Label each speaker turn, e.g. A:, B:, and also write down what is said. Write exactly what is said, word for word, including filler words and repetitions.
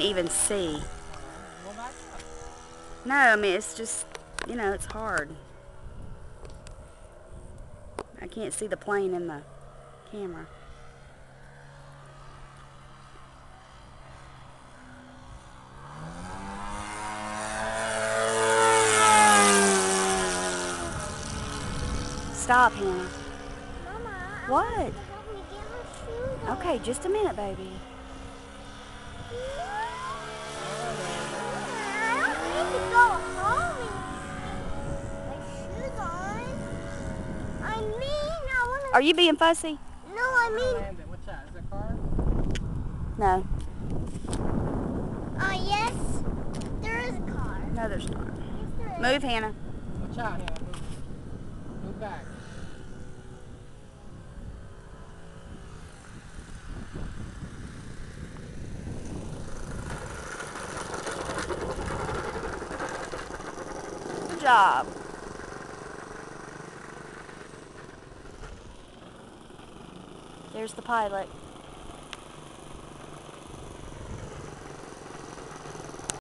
A: can't even see. No, I mean, it's just, you know, it's hard. I can't see the plane in the camera. Stop, Hannah.
B: Mama,
A: what?
B: I want you to help me get my shoes on.
A: Okay, just a minute, baby.
B: I don't need to go home and my shoes on. I mean, I want to...
A: Are you being fussy?
B: No, I mean...
C: What's that? Is that a car?
A: No.
B: Uh, yes, there is a car.
A: No, there's not.
B: Yes, there is.
A: Move, Hannah.
C: Watch out, Hannah. Move. Move back.
A: Good job. There's the pilot.